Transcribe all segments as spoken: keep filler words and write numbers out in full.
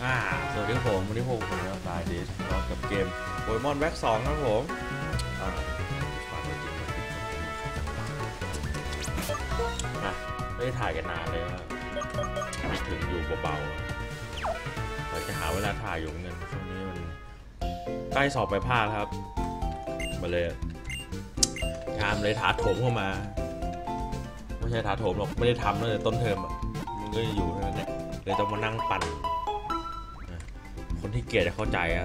อ่าสวัสดีครับผมวันนี้ผมผมจะสายดิสนอนกับเกมโปเกมอนแบ็กสองครับผมอ่าฝากตัวจริงมาติดนะไม่ได้ถ่ายกันนานเลยว่าถึงอยู่เบาๆเราจะหาเวลาถ่ายอยู่เงินช่วงนี้มันใกล้สอบไปภาคครับมาเลยงานเลยถาโถมเข้ามาไม่ใช่ถาโถมหรอกไม่ได้ทำเลยต้นเทอมอ่ะมันก็อยู่นั่นแหละเลยต้องมานั่งปั่นคนที่เกลียดจะเข้าใจอะ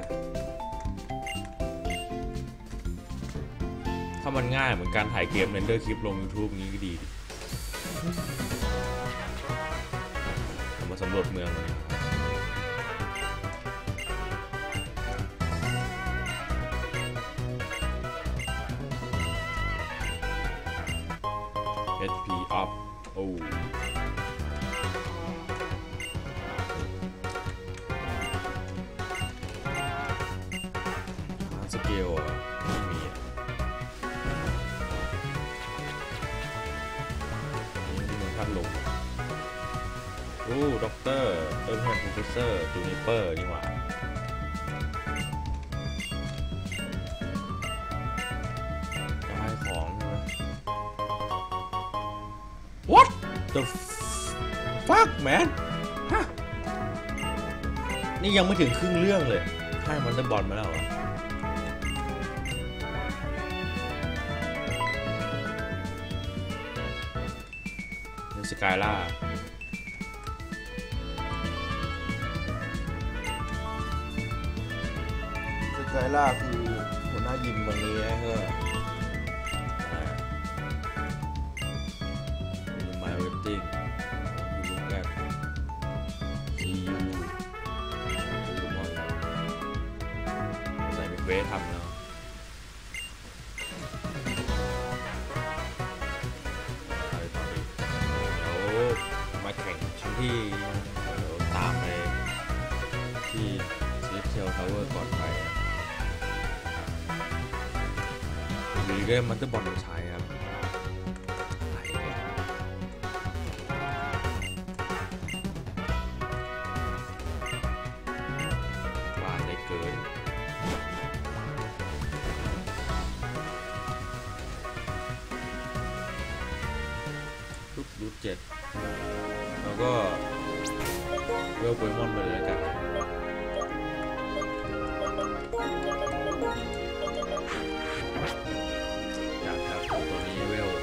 ถ้ามันง่ายเหมือนการถ่ายเกมเรนเดอร์คลิปลง YouTube นี้ก็ดีเรามาสำรวจเมืองกัน เอช พี up โอ้สเกลอ่ะไม่มีนี่มันพัดลมโอ้ด็อกเตอร์เอิร์ธแฮมโปรเฟสเซอร์จูนิเปอร์นี่หว่าได้ของใช่ไหม What the fuck man ฮะนี่ยังไม่ถึงครึ่งเรื่องเลยให้มันได้บอลมาแล้วเหรอสกายล่าสกายล่าคือหัวหน้ายิมบางนี้นะเฮ้ยมาเวทติ้งดูลูกแรกซียูดูบอลแล้วใส่เป็นเวททำเนาะมาแข่งชั้นที่ตามไปที่ซีเทลทาวเวอร์ก่อนไปหรือได้มันจะบอลใช้ครับไหนเนี่ยบ้านได้เกินรูปรูปเจ็ดแล้วก็เวลโปเกมอนไปเลยกันอยากครับตัวนี้เวล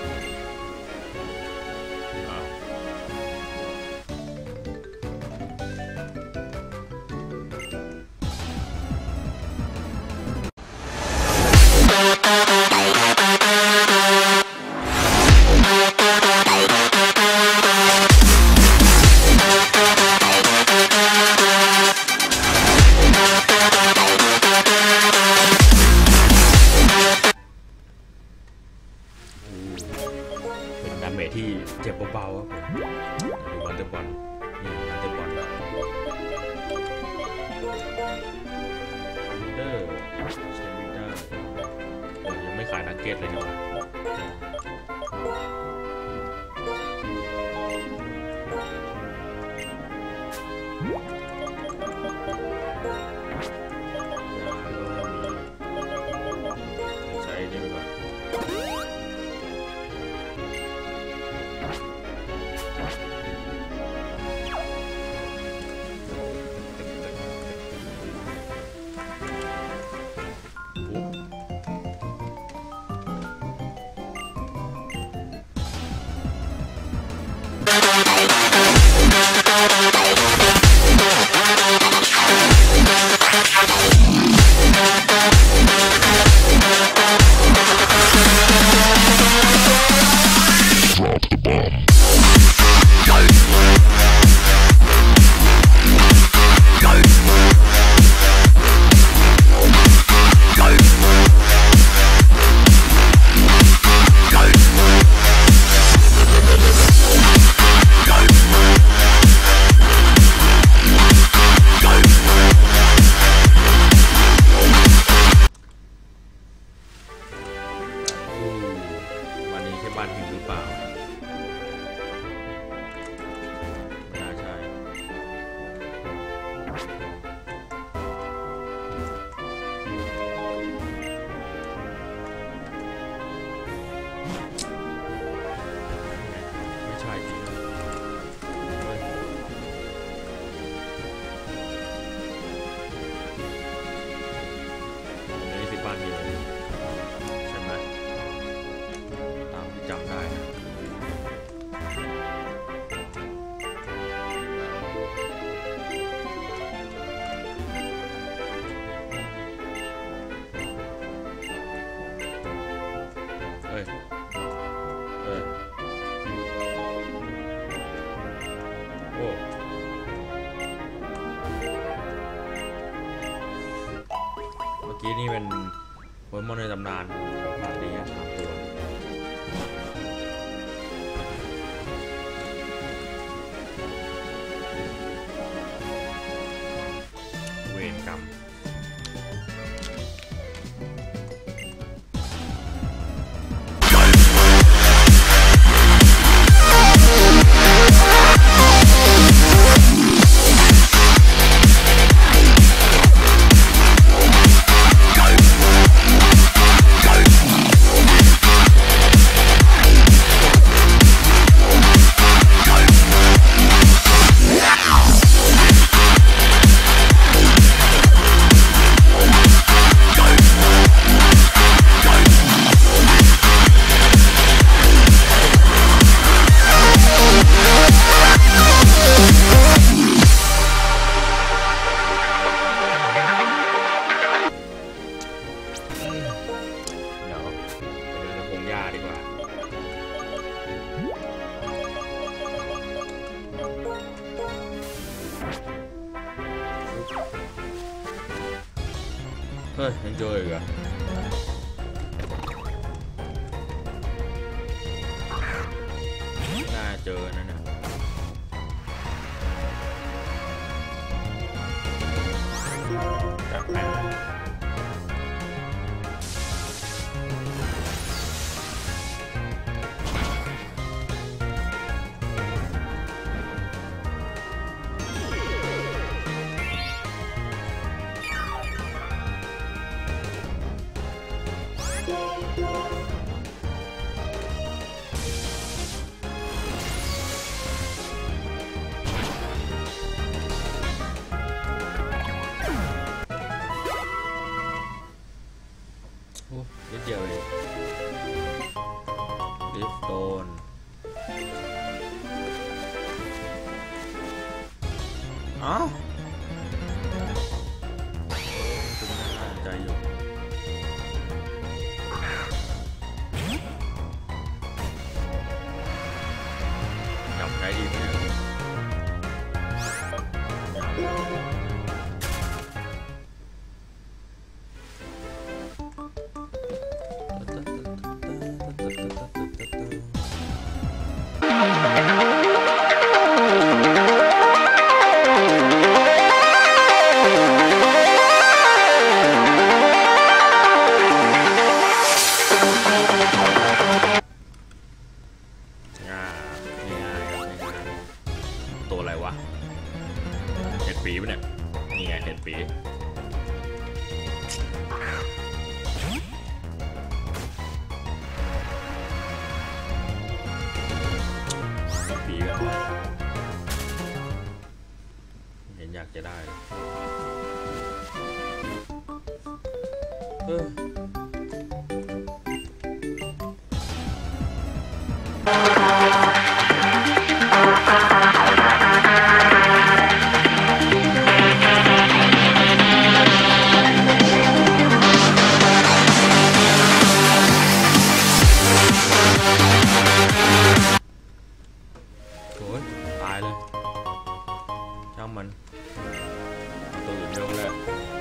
ดาเมจที่เจ็บเบาๆครับผมดูวันเดอร์บอลนี่วันเดอร์บอลเดอร์เซมิเดอร์ยังไม่ขายนักเก็ตเลยนี่หว่าใช้นี่ไปก่อนกี้นี่เป็นโปเกมอนในตำนานผ่านนี้สามตัวเวรกรรมเฮ้ยยังเจออีกเหรอน่าเจอนั่นน่ะจับแม่นิดเดียวเองลิฟโตนอ้าวน่าใจอยู่จับใช้ดีไหมตัวอะไรวะเห็ดปีปะเนี่ยนี่ไงเห็ดปีปีกันเห็นอยากจะได้เออตายเลยช่างมันตัวอื่นเร็วแล้ว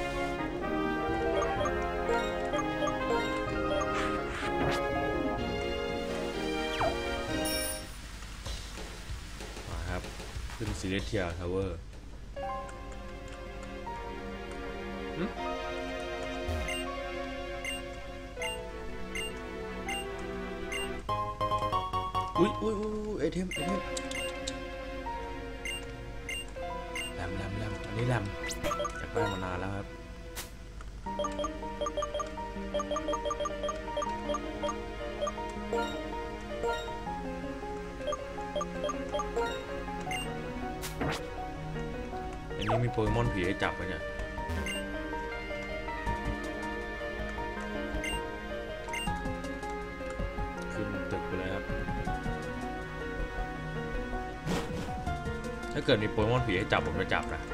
มาครับขึ้นซิเลเทียทาวเวอร์อุ้ยอุ้ยอุ้ยไอเทมไอเทมแรมแรมแรมอันนี้แรมอยากได้มานานแล้วครับอันนี้มีโปเกมอนผีให้จับไหมเนี่ยขึ้นตึกไปเลยครับถ้าเกิดมีโปเกมอนผีให้จับผมจะจับนะ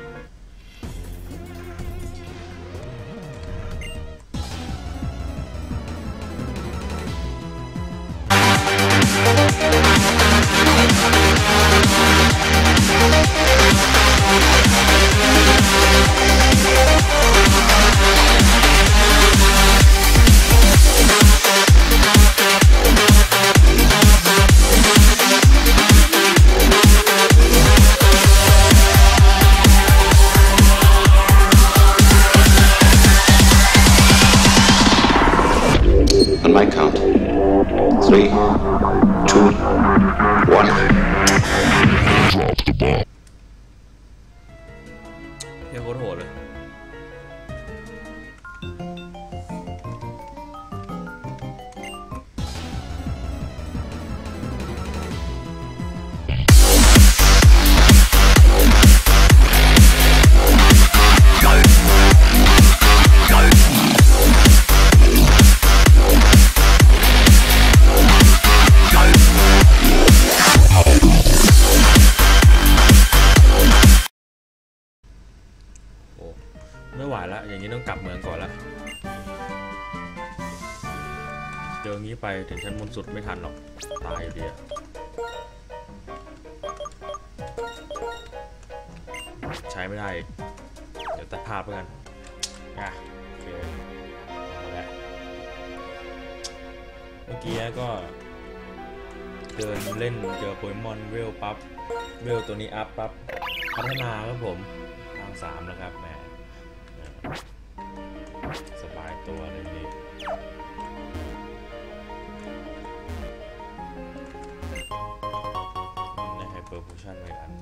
ไม่ไหวแล้วอย่างนี้ต้องกลับเมืองก่อนละเจองี้ไปถึงชั้นบนสุดไม่ทันหรอกตายอยู่ดีใช้ไม่ได้เดี๋ยวตัดภาพไปกันอ่ะโอเคเอาละเมื่อกี้ก็เดินเล่นเจอโปเกมอนเวลปั๊บเวลตัวนี้อัพปั๊บพัฒนาครับผมทางสามแล้วครับแหมสบายตัวเลยนี่ในไฮเปอร์โพชั่นไว้อัน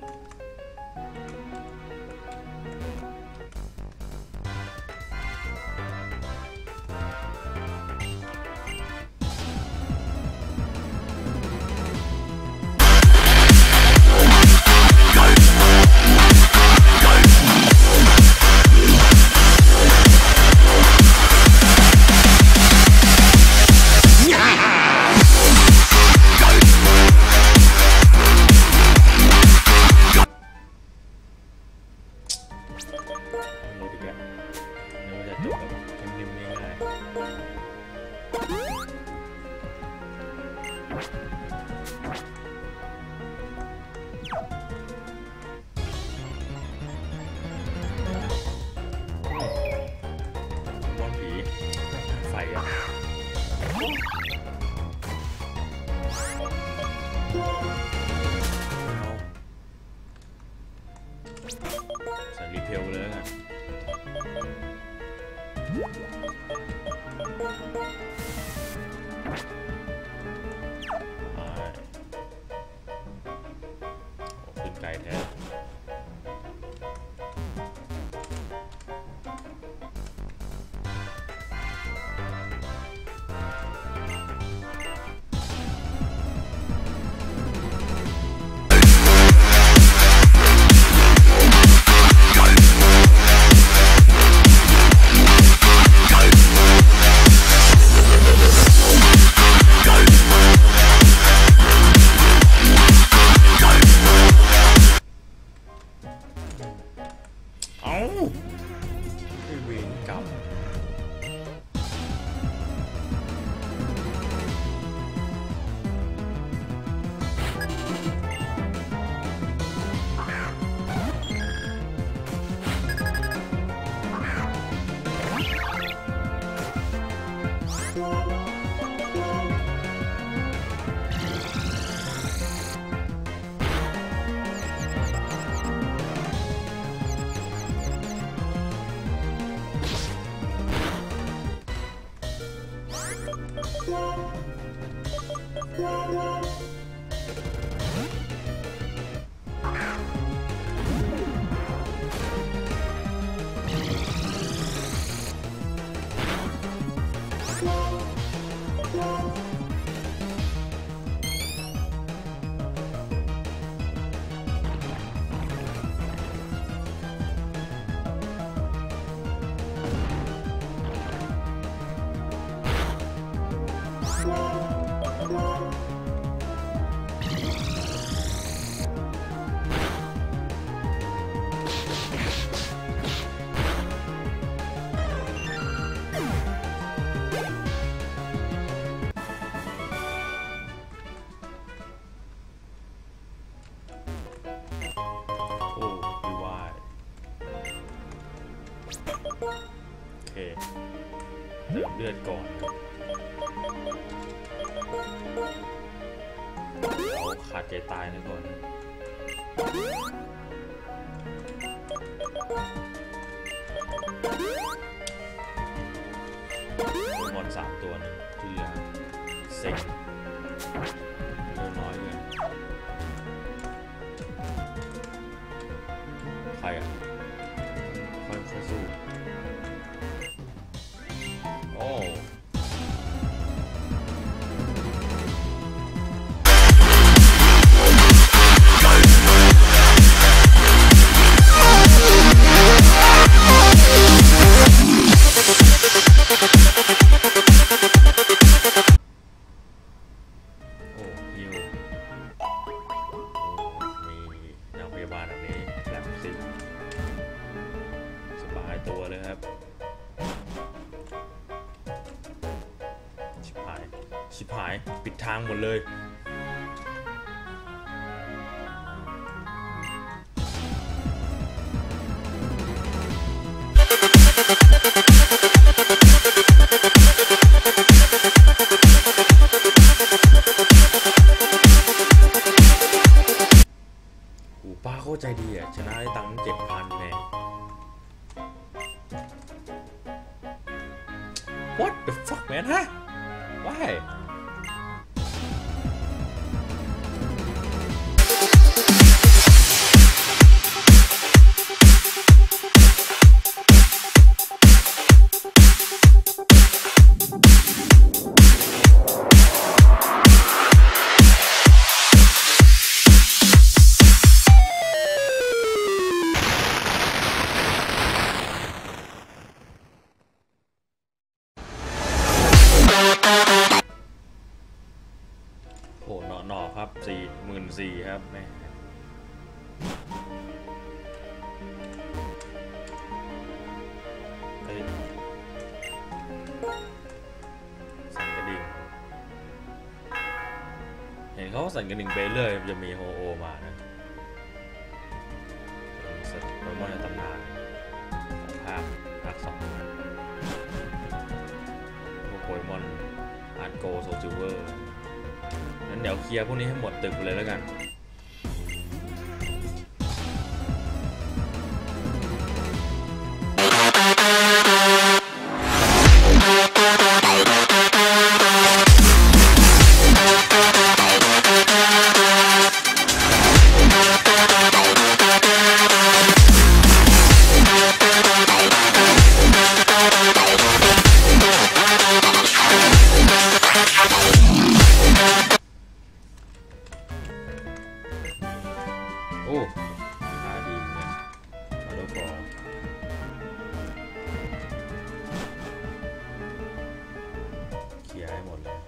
ใส่รีเพลเลยนะขึ้นไกลแท้เติมเลือดก่อนเราขาดใจตายนะก่อนบอลสามตัวนึงที่เหลือเซ็งเลือดน้อยเลยใครอ่ะค่อยๆสู้โอ้ตัวเลยครับชิบหายชิบหายปิดทางหมดเลยป้าเข้าใจดีอ่ะชนะได้ตังค์เจ็ดพันแน่ What the fuck man ฮะ Why โหหนอหนอครับสี่หมื่นสี่ครับแม่เฮ้ยสั่นกระดิ่งเห็นเขาสั่นกระดิ่งไปเรื่อยจะมีโฮโอมานะเป็นสัตว์โปเกมอนในตำนานของภาคภาคสองพวกโปเกมอนอาร์ตโกโซจิเวอร์งั้นเดี๋ยวเคลียร์พวกนี้ให้หมดตึกเลยแล้วกันโอ้ค่าดีนะมาดูก่อนเคลียร์ให้หมดเลย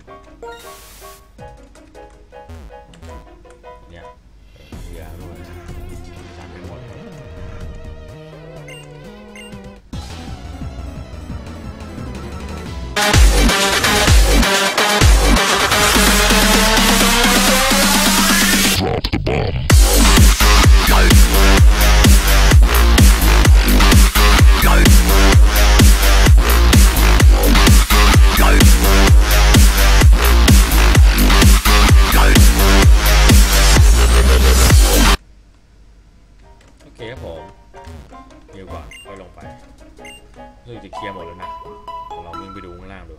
เนี่ยเคลียร์ด้วยจัดให้หมดโอเคครับผมเดี๋ยวก่อนค่อยลงไปรู้สึกจะเคลียร์หมดแล้วนะเราวิ่งไปดูข้างล่างดู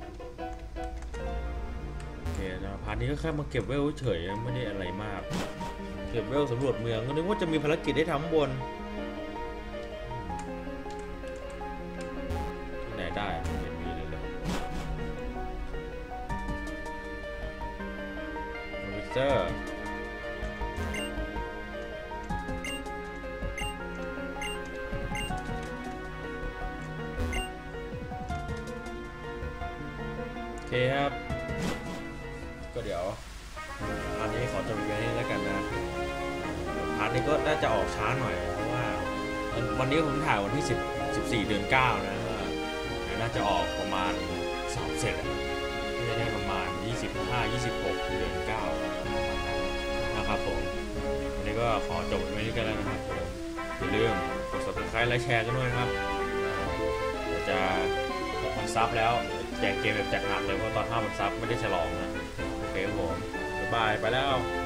โอเคนะพาร์ทนี้ก็แค่มาเก็บเวลเฉยไม่ได้อะไรมากเก็บเวลสำรวจเมืองก็นึกว่าจะมีภารกิจได้ทำบนที่ไหนได้ไม่มีเลยเลยวิเซอร์โอเคครับก็เดี๋ยวพาร์ทนี้ขอจบไว้นี้แล้วกันนะพาร์ทนี้ก็น่าจะออกช้าหน่อยเพราะว่าวันนี้ผมถ่ายวันที่สิบ สิบสี่เดือนเก้านะน่าจะออกประมาณสอบเสร็จน่าจะได้ประมาณยี่สิบห้า ยี่สิบหกเดือนเก้านะครับผมวันนี้ก็ขอจบไว้นี้กันแล้วนะครับอย่าลืมกด ซับสไครบ์ และแชร์กันด้วยนะครับเดี๋ยวจะหกพันซับแล้วแจกเกมแบบแจกหนักเลยเพราะตอนห้าพันซับไม่ได้ฉลองนะโอเคผมบ๊ายบายไปแล้ว